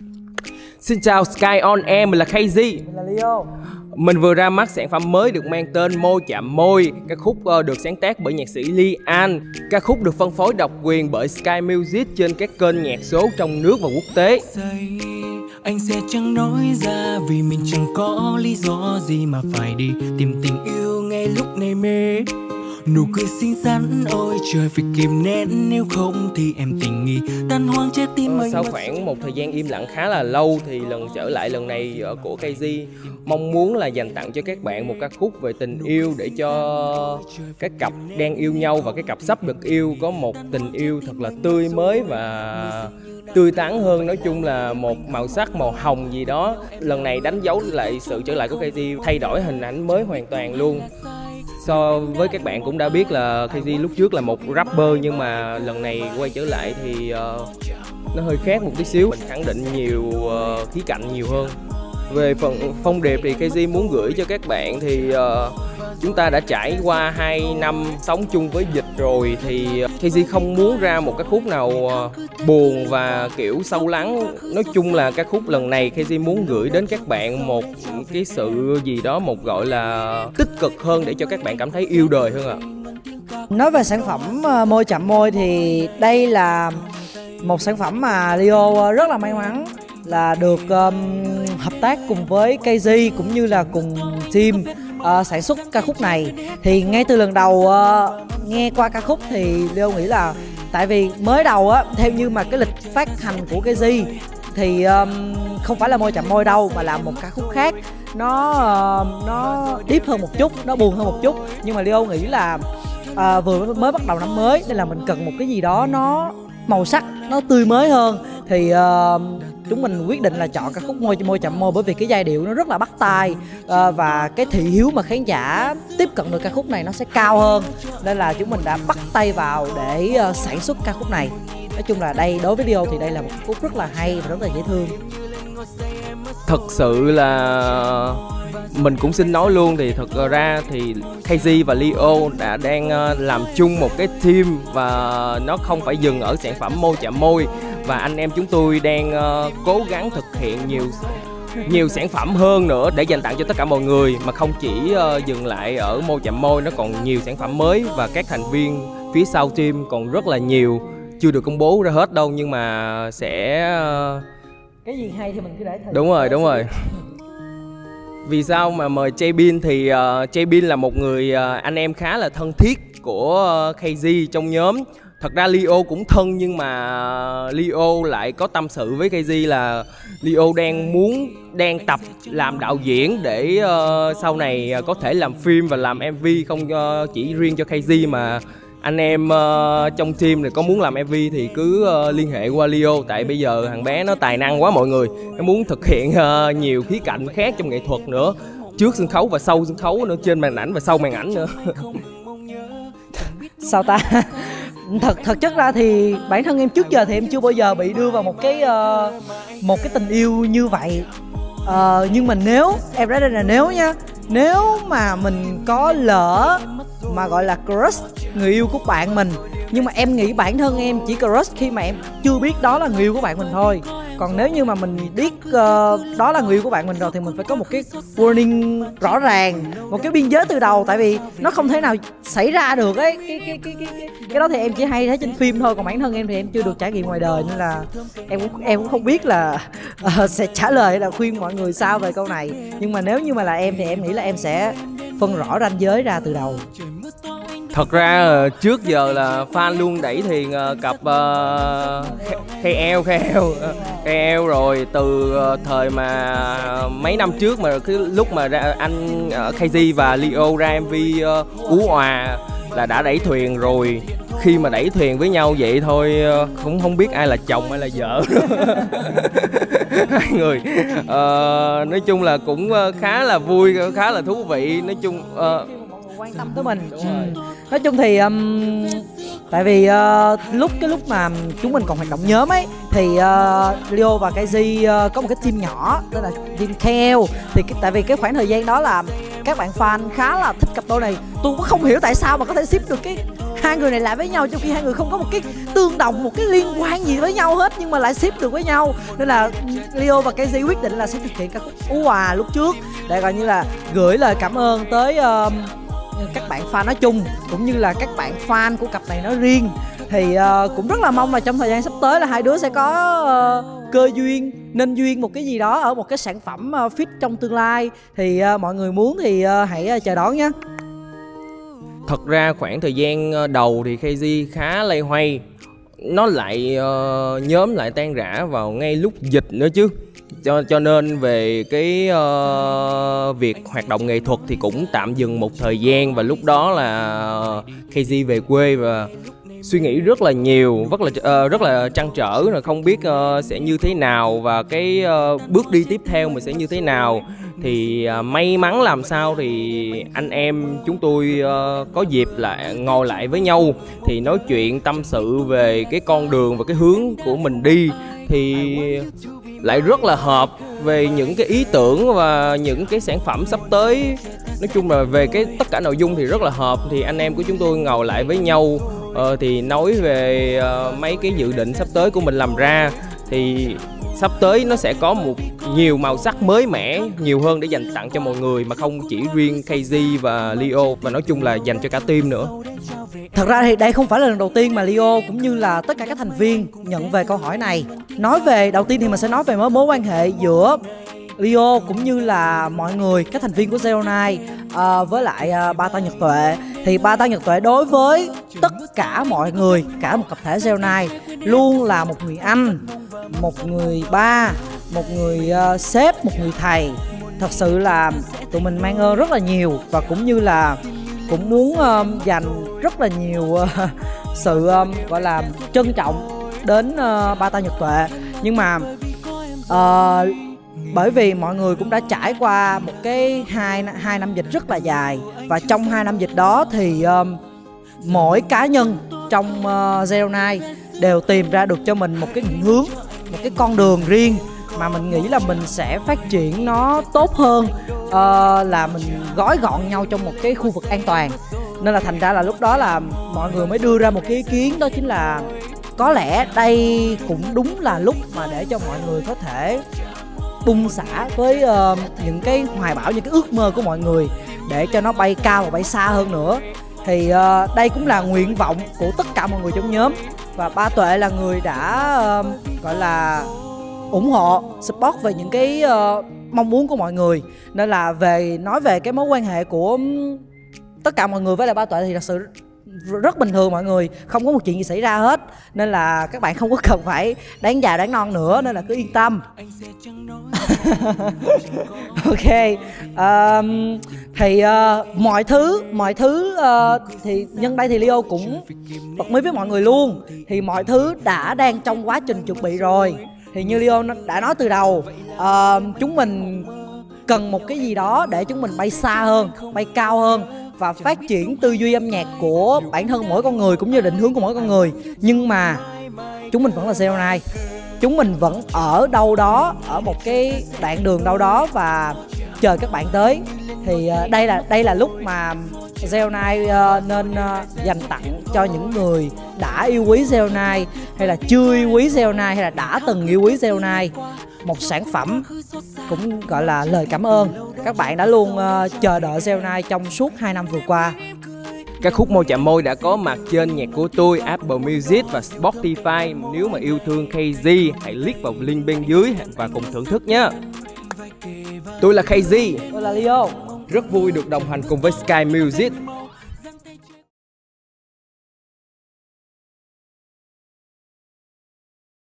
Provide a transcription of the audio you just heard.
Xin chào Sky On Air, mình là KZ. Mình là Leo. Mình vừa ra mắt sản phẩm mới được mang tên Môi Chạm Môi. Ca khúc được sáng tác bởi nhạc sĩ Lee An. Ca khúc được phân phối độc quyền bởi Sky Music trên các kênh nhạc số trong nước và quốc tế. Anh sẽ chẳng nói ra vì mình chẳng có lý do gì mà phải đi tìm tình yêu ngay lúc này mê. Nụ cười xinh xắn ôi trời phải kìm nén, nếu không thì em tình nghi tan hoang trái tim mình. Sau khoảng một thời gian im lặng khá là lâu thì lần trở lại lần này của KZ mong muốn là dành tặng cho các bạn một ca khúc về tình yêu để cho các cặp đang yêu nhau và cái cặp sắp được yêu có một tình yêu thật là tươi mới và tươi tắn hơn. Nói chung là một màu sắc màu hồng gì đó. Lần này đánh dấu lại sự trở lại của KZ, thay đổi hình ảnh mới hoàn toàn luôn. So với các bạn cũng đã biết là KZ lúc trước là một rapper, nhưng mà lần này quay trở lại thì nó hơi khác một tí xíu. Mình khẳng định nhiều khía cạnh nhiều hơn. Về phần phong điệp thì KZ muốn gửi cho các bạn thì chúng ta đã trải qua 2 năm sống chung với dịch rồi, thì KZ không muốn ra một ca khúc nào buồn và kiểu sâu lắng. Nói chung là ca khúc lần này KZ muốn gửi đến các bạn một cái sự gì đó, một gọi là tích cực hơn để cho các bạn cảm thấy yêu đời hơn ạ. Nói về sản phẩm Môi Chạm Môi thì đây là một sản phẩm mà Leo rất là may mắn là được hợp tác cùng với KZ cũng như là cùng team sản xuất ca khúc này. Thì ngay từ lần đầu nghe qua ca khúc thì Leo nghĩ là tại vì mới đầu á, theo như mà cái lịch phát hành của KZ thì không phải là Môi Chạm Môi đâu, mà là một ca khúc khác, nó deep hơn một chút, nó buồn hơn một chút. Nhưng mà Leo nghĩ là vừa mới bắt đầu năm mới nên là mình cần một cái gì đó nó màu sắc, nó tươi mới hơn. Thì chúng mình quyết định là chọn ca khúc Môi Chạm Môi bởi vì cái giai điệu nó rất là bắt tai và cái thị hiếu mà khán giả tiếp cận được ca khúc này nó sẽ cao hơn, nên là chúng mình đã bắt tay vào để sản xuất ca khúc này. Nói chung là đây, đối với Leo thì đây là một khúc rất là hay và rất là dễ thương. Thật sự là mình cũng xin nói luôn, thì thật ra thì KZ và Leo đang làm chung một cái team và nó không phải dừng ở sản phẩm Môi Chạm Môi, và anh em chúng tôi đang cố gắng thực hiện nhiều sản phẩm hơn nữa để dành tặng cho tất cả mọi người, mà không chỉ dừng lại ở Môi Chạm Môi, nó còn nhiều sản phẩm mới và các thành viên phía sau team còn rất là nhiều, chưa được công bố ra hết đâu, nhưng mà sẽ cái gì hay thì mình cứ để thời. Đúng rồi. Vì sao mà mời Jaybin thì Jaybin là một người anh em khá là thân thiết của KZ trong nhóm. Thật ra Leo cũng thân, nhưng mà Leo lại có tâm sự với KZ là Leo đang tập làm đạo diễn để sau này có thể làm phim và làm MV, không chỉ riêng cho KZ mà anh em trong team này có muốn làm MV thì cứ liên hệ qua Leo, tại bây giờ thằng bé nó tài năng quá mọi người. Nó muốn thực hiện nhiều khía cạnh khác trong nghệ thuật nữa, trước sân khấu và sau sân khấu nữa, trên màn ảnh và sau màn ảnh nữa. Sao ta? Thật chất ra thì bản thân em trước giờ thì em chưa bao giờ bị đưa vào một cái tình yêu như vậy. Nhưng mà nếu em nói đây là nếu mà mình có lỡ mà gọi là crush người yêu của bạn mình, nhưng mà em nghĩ bản thân em chỉ crush khi mà em chưa biết đó là người yêu của bạn mình thôi. Còn nếu như mà mình biết đó là người yêu của bạn mình rồi thì mình phải có một cái warning rõ ràng, một cái biên giới từ đầu, tại vì nó không thể nào xảy ra được ấy. Cái đó thì em chỉ hay thấy trên phim thôi, còn bản thân em thì em chưa được trải nghiệm ngoài đời, nên là em cũng không biết là sẽ trả lời hay là khuyên mọi người sao về câu này. Nhưng mà nếu như mà là em thì em nghĩ là em sẽ phân rõ ranh giới ra từ đầu. Thật ra trước giờ là fan luôn đẩy thuyền cặp KL rồi, từ thời mà mấy năm trước mà cái lúc mà anh KZ và Leo ra MV Ú Òa là đã đẩy thuyền rồi. Khi mà đẩy thuyền với nhau vậy thôi cũng không biết ai là chồng hay là vợ. Hai người nói chung là cũng khá là vui, khá là thú vị. Nói chung quan tâm tới mình. Nói chung thì tại vì lúc mà chúng mình còn hoạt động nhóm ấy thì Leo và KZ có một cái team nhỏ tên là team KL. Thì tại vì cái khoảng thời gian đó là các bạn fan khá là thích cặp đôi này. Tôi cũng không hiểu tại sao mà có thể ship được hai người này lại với nhau trong khi hai người không có một cái tương đồng, một cái liên quan gì với nhau hết, nhưng mà lại ship được với nhau. Nên là Leo và KZ quyết định là sẽ thực hiện ca khúc Ú Òa lúc trước để gọi như là gửi lời cảm ơn tới các bạn fan nói chung, cũng như là các bạn fan của cặp này nói riêng. Thì cũng rất là mong là trong thời gian sắp tới là hai đứa sẽ có cơ duyên, nên duyên một cái gì đó ở một cái sản phẩm fit trong tương lai. Thì mọi người muốn thì hãy chờ đón nhé. Thật ra khoảng thời gian đầu thì KZ khá loay hoay, nó lại nhóm lại tan rã vào ngay lúc dịch nữa chứ. Cho nên về cái việc hoạt động nghệ thuật thì cũng tạm dừng một thời gian. Và lúc đó là KZ về quê và suy nghĩ rất là nhiều, rất là trăn trở, là không biết sẽ như thế nào và cái bước đi tiếp theo mình sẽ như thế nào. Thì may mắn làm sao thì anh em chúng tôi có dịp lại ngồi lại với nhau thì nói chuyện tâm sự về cái con đường và cái hướng của mình đi, thì lại rất là hợp về những cái ý tưởng và những cái sản phẩm sắp tới. Nói chung là về cái tất cả nội dung thì rất là hợp. Thì anh em của chúng tôi ngồi lại với nhau thì nói về mấy cái dự định sắp tới của mình làm ra. Thì sắp tới nó sẽ có nhiều màu sắc mới mẻ, nhiều hơn để dành tặng cho mọi người, mà không chỉ riêng KZ và Leo, và nói chung là dành cho cả team nữa. Thật ra thì đây không phải là lần đầu tiên mà Leo cũng như là tất cả các thành viên nhận về câu hỏi này. Nói về đầu tiên thì mình sẽ nói về mối quan hệ giữa Leo cũng như là mọi người, các thành viên của Zero Nine với lại Ba Tao Nhật Tuệ. Thì Ba Tao Nhật Tuệ đối với tất cả mọi người, cả một tập thể Zero Nine, luôn là một người anh, một người ba, một người sếp, một người thầy. Thật sự là tụi mình mang ơn rất là nhiều, và cũng như là cũng muốn dành rất là nhiều sự gọi là trân trọng đến Ba Tao Nhật Tuệ. Nhưng mà bởi vì mọi người cũng đã trải qua một cái hai năm dịch rất là dài, và trong 2 năm dịch đó thì mỗi cá nhân trong Zero Nine đều tìm ra được cho mình một cái định hướng, một cái con đường riêng mà mình nghĩ là mình sẽ phát triển nó tốt hơn là mình gói gọn nhau trong một cái khu vực an toàn. Nên là thành ra là lúc đó là mọi người mới đưa ra một cái ý kiến, đó chính là có lẽ đây cũng đúng là lúc mà để cho mọi người có thể bung xả với những cái hoài bão, những cái ước mơ của mọi người để cho nó bay cao và bay xa hơn nữa. Thì đây cũng là nguyện vọng của tất cả mọi người trong nhóm, và Ba Tuệ là người đã gọi là ủng hộ, support về những cái mong muốn của mọi người. Nên là nói về cái mối quan hệ của tất cả mọi người với lại Ba Tuệ thì thật sự rất bình thường mọi người, không có một chuyện gì xảy ra hết. Nên là các bạn không có cần phải đoán già đoán non nữa, nên là cứ yên tâm. Ok, thì mọi thứ thì nhân đây thì Leo cũng bật mí với mọi người luôn. Thì mọi thứ đang trong quá trình chuẩn bị rồi. Thì như Leo đã nói từ đầu, chúng mình cần một cái gì đó để chúng mình bay xa hơn, bay cao hơn và phát triển tư duy âm nhạc của bản thân mỗi con người cũng như định hướng của mỗi con người. Nhưng mà chúng mình vẫn là Zero Nine, chúng mình vẫn ở đâu đó, ở một cái đoạn đường đâu đó và chờ các bạn tới. Thì đây là lúc mà Zero Nine nên dành tặng cho những người đã yêu quý Zero Nine, hay là chưa yêu quý Zero Nine, hay là đã từng yêu quý Zero Nine, một sản phẩm cũng gọi là lời cảm ơn. Các bạn đã luôn chờ đợi Zero Nine trong suốt 2 năm vừa qua. Các khúc Môi Chạm Môi đã có mặt trên nhạc của tôi, Apple Music và Spotify. Nếu mà yêu thương KZ, hãy click vào link bên dưới và cùng thưởng thức nhé. Tôi là KZ. Tôi là Leo. Rất vui được đồng hành cùng với Sky Music.